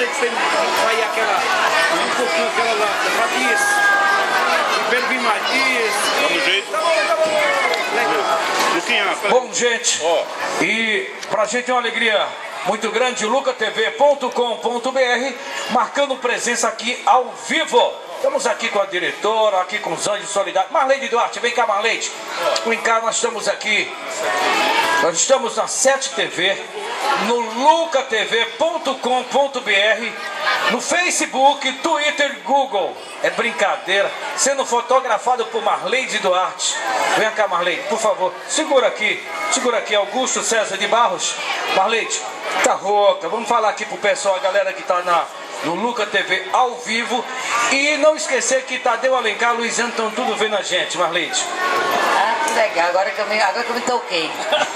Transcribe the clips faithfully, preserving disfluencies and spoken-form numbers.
sei que tem aí aquela, um pouquinho aquela lata. Isso. E pelo vir mais. Isso. Vamos jeito. Tá bom, tá bom. Legal. Luquinha, Bom, gente, ó. E pra gente é uma alegria muito grande, luca t v ponto com ponto b r, marcando presença aqui ao vivo. Estamos aqui com a diretora, aqui com os Anjos Solidários. Marleide Duarte, vem cá, Marleide. Vem cá, nós estamos aqui. Nós estamos na sete T V, no luca t v ponto com ponto b r, no Facebook, Twitter, Google. É brincadeira. Sendo fotografado por Marleide Duarte. Vem cá, Marleide, por favor. Segura aqui. Segura aqui, Augusto César de Barros. Marleide, tá rouca. Vamos falar aqui pro pessoal, a galera que tá na, no Luca T V ao vivo. E não esquecer que Tadeu Alencar e Luiziano estão tudo vendo a gente, Marleide. Ah, que legal. Agora que eu me, agora que eu me toquei.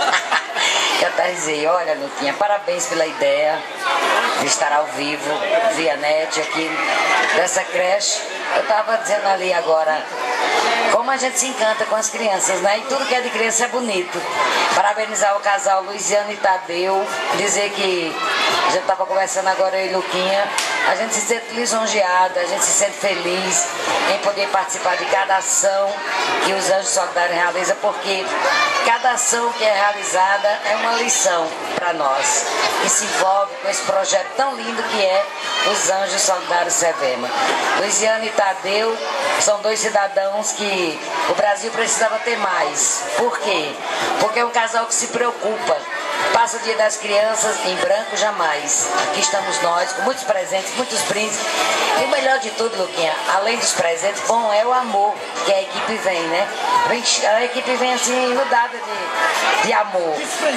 Eu até dizer, olha, Luquinha, parabéns pela ideia de estar ao vivo, via net aqui dessa creche. Eu estava dizendo ali agora, como a gente se encanta com as crianças, né? E tudo que é de criança é bonito. Parabenizar o casal Luiziano e Tadeu, dizer que a gente estava conversando agora, eu e Luquinha, a gente se sente lisonjeada, a gente se sente feliz em poder participar de cada ação que os Anjos Solidários realizam, porque cada ação que é realizada é uma lição para nós, que se envolve com esse projeto tão lindo que é os Anjos Solidários Sevema. Luiziano e Tadeu são dois cidadãos que o Brasil precisava ter mais. Por quê? Porque é um casal que se preocupa. Passa o Dia das Crianças em branco jamais. Aqui estamos nós, com muitos presentes, muitos brindes. E o melhor de tudo, Luquinha, além dos presentes, bom, é o amor que a equipe vem, né? A equipe vem assim, inundada de, de amor.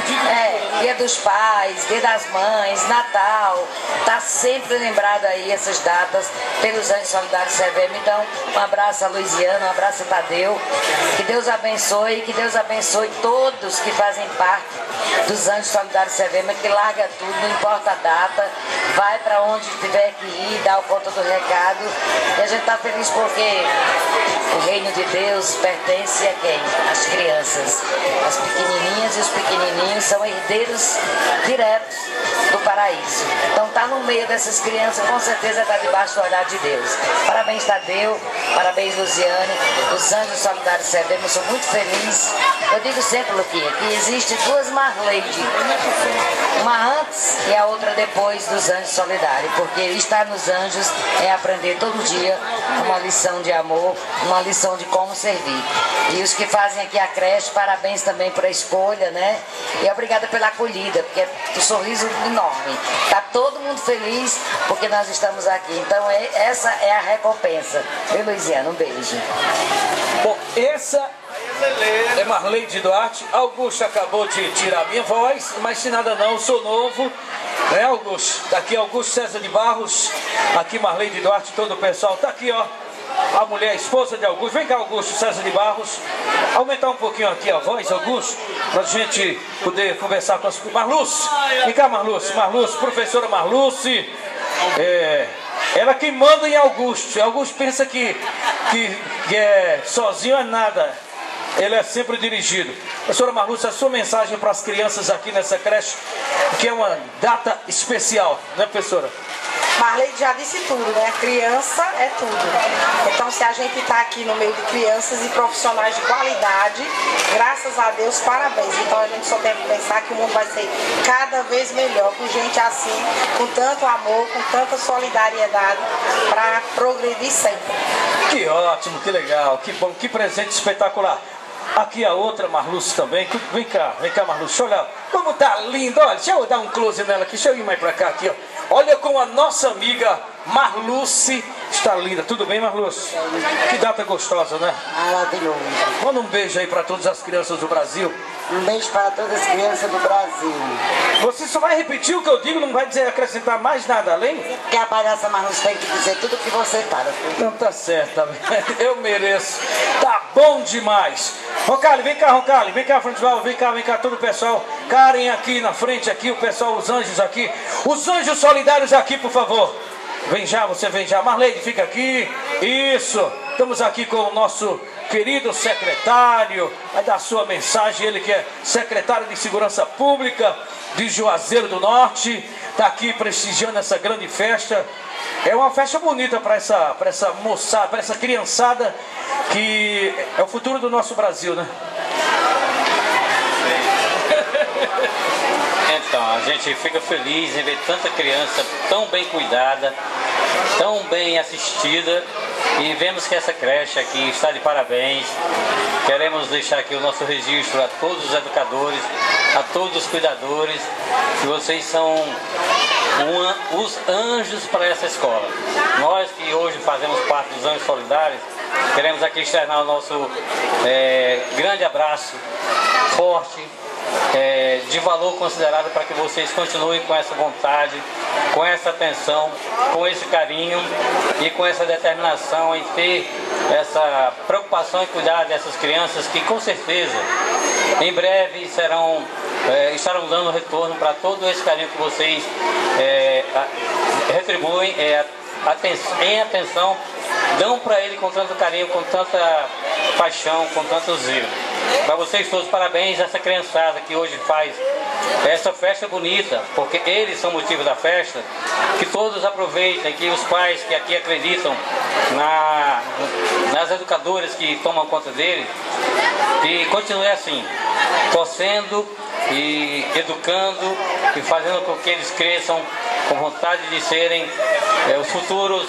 É, Dia dos Pais, Dia das Mães, Natal. Tá sempre lembrado aí essas datas pelos Anjos Solidários Sevema. Então, um abraço a Luiziano, um abraço a Tadeu. Que Deus abençoe, que Deus abençoe todos que fazem parte dos Anjos Solidários Sevema, que larga tudo, não importa a data, vai para onde tiver que ir, dá o conta do recado. E a gente está feliz porque o reino de Deus pertence a quem? As crianças. As pequenininhas e os pequenininhos são herdeiros diretos do paraíso. Então tá no meio dessas crianças, com certeza está debaixo do olhar de Deus. Parabéns, Tadeu, parabéns, Luziane, os Anjos Solidários Sevema, sou muito feliz. Eu digo sempre, Luquinha, que existe duas Marleide, uma antes e a outra depois dos Anjos Solidários, porque estar nos Anjos é aprender todo dia uma lição de amor, uma lição de como servir. E os que fazem aqui a creche, parabéns também por a escolha, né? E obrigada pela acolhida, porque é um sorriso enorme. Tá todo mundo feliz porque nós estamos aqui. Então é, essa é a recompensa. Viu, Luiziano? Um beijo. Bom, essa é Marleide Duarte. Augusto acabou de tirar minha voz, mas se nada não, sou novo, né, Augusto? Tá aqui Augusto César de Barros, aqui Marleide Duarte, todo o pessoal. Tá aqui, ó, a mulher, a esposa de Augusto. Vem cá, Augusto César de Barros. Aumentar um pouquinho aqui a voz, Augusto, pra gente poder conversar com as... Marluce, vem cá, Marluce. Marluce, professora Marluce. É... Ela que manda em Augusto. Augusto pensa que, que, que é sozinho é nada. Ele é sempre dirigido. Professora Marluce, a sua mensagem para as crianças aqui nessa creche, que é uma data especial, né, professora? Marleide já disse tudo, né? Criança é tudo. Então, se a gente está aqui no meio de crianças e profissionais de qualidade, graças a Deus, parabéns. Então, a gente só tem que pensar que o mundo vai ser cada vez melhor, com gente assim, com tanto amor, com tanta solidariedade, para progredir sempre. Que ótimo, que legal, que bom, que presente espetacular. Aqui a outra Marluce também. Vem cá, vem cá, Marluce. Olha como tá lindo. Olha, deixa eu dar um close nela aqui. Deixa eu ir mais pra cá aqui, ó. Olha como a nossa amiga Marluce está linda. Tudo bem, Marluce? Que data gostosa, né? Maravilhoso. Manda um beijo aí para todas as crianças do Brasil. Um beijo para todas as crianças do Brasil. Você só vai repetir o que eu digo, não vai dizer acrescentar mais nada além? Porque a palhaça Marluce tem que dizer tudo o que você fala. Não, tá certo, tá bem. Eu mereço. Tá bom demais. Roncalli, vem cá, Roncalli, vem cá, Francisval, vem cá, vem cá, todo o pessoal. Karen aqui na frente, aqui, o pessoal, os anjos aqui. Os Anjos Solidários aqui, por favor. Vem já, você vem já. Marleide, fica aqui. Isso. Estamos aqui com o nosso querido secretário, vai dar sua mensagem, ele que é secretário de Segurança Pública de Juazeiro do Norte, está aqui prestigiando essa grande festa. É uma festa bonita para essa, para essa moçada, para essa criançada que é o futuro do nosso Brasil, né? Então, a gente fica feliz em ver tanta criança tão bem cuidada, tão bem assistida, e vemos que essa creche aqui está de parabéns. Queremos deixar aqui o nosso registro a todos os educadores, a todos os cuidadores, que vocês são uma, os anjos para essa escola. Nós que hoje fazemos parte dos Anjos Solidários, queremos aqui externar o nosso é, grande abraço, forte, É, de valor considerado, para que vocês continuem com essa vontade, com essa atenção, com esse carinho e com essa determinação em ter essa preocupação em cuidar dessas crianças que com certeza em breve serão, é, estarão dando retorno para todo esse carinho que vocês é, retribuem é, aten em atenção, dão para ele com tanto carinho, com tanta paixão, com tanto zelo. Para vocês todos, parabéns a essa criançada que hoje faz essa festa bonita, porque eles são motivo da festa. Que todos aproveitem, que os pais que aqui acreditam na, nas educadoras que tomam conta deles, que continue assim, torcendo e educando e fazendo com que eles cresçam com vontade de serem é, os futuros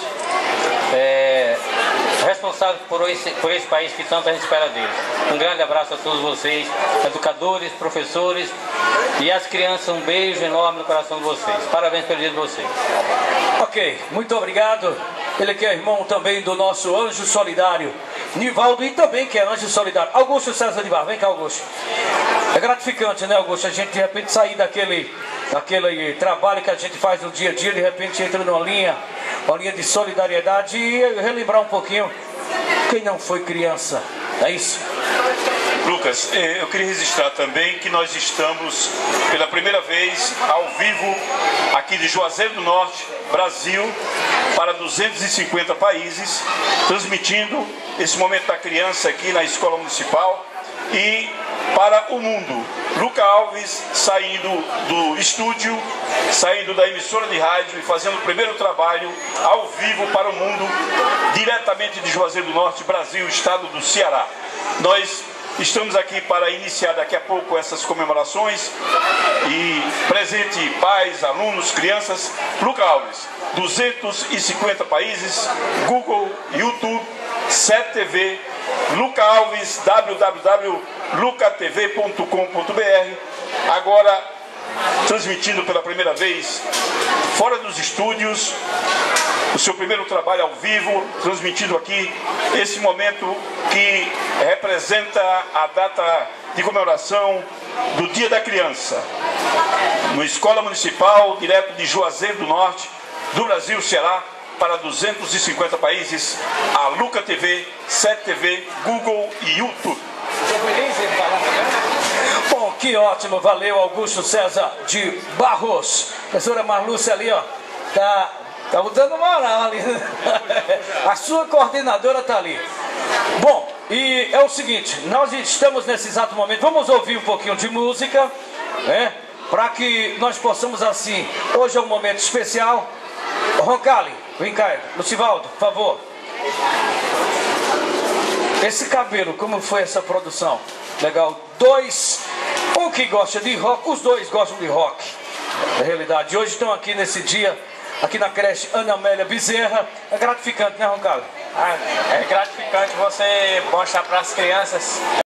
é, responsáveis por esse, por esse país que tanto a gente espera deles. Um grande abraço a todos vocês, educadores, professores e as crianças, um beijo enorme no coração de vocês. Parabéns pelo dia de vocês. Ok, muito obrigado. Ele que é irmão também do nosso Anjo Solidário, Nivaldo, e também que é Anjo Solidário, Augusto César de Bar. Vem cá, Augusto. É gratificante, né, Augusto? A gente de repente sair daquele, daquele trabalho que a gente faz no dia a dia, de repente entra numa linha, uma linha de solidariedade e relembrar um pouquinho quem não foi criança. É isso? Lucas, eu queria registrar também que nós estamos pela primeira vez ao vivo aqui de Juazeiro do Norte, Brasil, para duzentos e cinquenta países, transmitindo esse momento da criança aqui na Escola Municipal e para o mundo. Luca Alves saindo do estúdio, saindo da emissora de rádio e fazendo o primeiro trabalho ao vivo para o mundo, diretamente de Juazeiro do Norte, Brasil, estado do Ceará. Nós estamos aqui para iniciar daqui a pouco essas comemorações e presente pais, alunos, crianças. Luca Alves, duzentos e cinquenta países, Google, YouTube, sete T V, Luca Alves, w w w ponto luca t v ponto com ponto b r. Agora transmitindo pela primeira vez fora dos estúdios o seu primeiro trabalho ao vivo, transmitindo aqui esse momento que representa a data de comemoração do Dia da Criança, no Escola Municipal, direto de Juazeiro do Norte, do Brasil, Ceará, para duzentos e cinquenta países, a Luca T V, sete T V, Google e YouTube. Bom, que ótimo, valeu, Augusto César de Barros. Professora Marlúcia ali, ó, tá, tá dando moral ali. A sua coordenadora tá ali. Bom, e é o seguinte, nós estamos nesse exato momento, vamos ouvir um pouquinho de música, né? Para que nós possamos assim, hoje é um momento especial. Roncalli, vem cá, Lucivaldo, por favor. Esse cabelo, como foi essa produção? Legal, dois, um que gosta de rock, os dois gostam de rock. Na realidade, hoje estão aqui nesse dia, aqui na creche Ana Amélia Bezerra. É gratificante, né, Roncalli? Ah, é gratificante você mostrar para as crianças